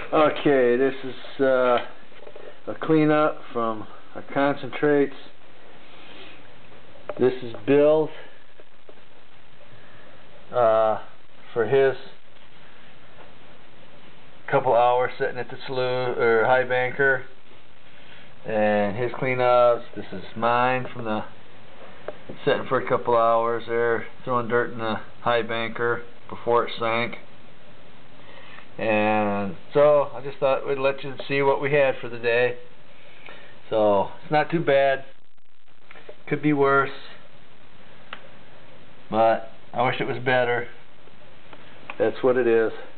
Okay, this is a cleanup from our concentrates. This is Bill for his couple hours sitting at the slough or highbanker, and his cleanups. This is mine from the sitting for a couple hours there, throwing dirt in the highbanker before it sank. And so I just thought we'd let you see what we had for the day. So it's not too bad. Could be worse, but I wish it was better. That's what it is.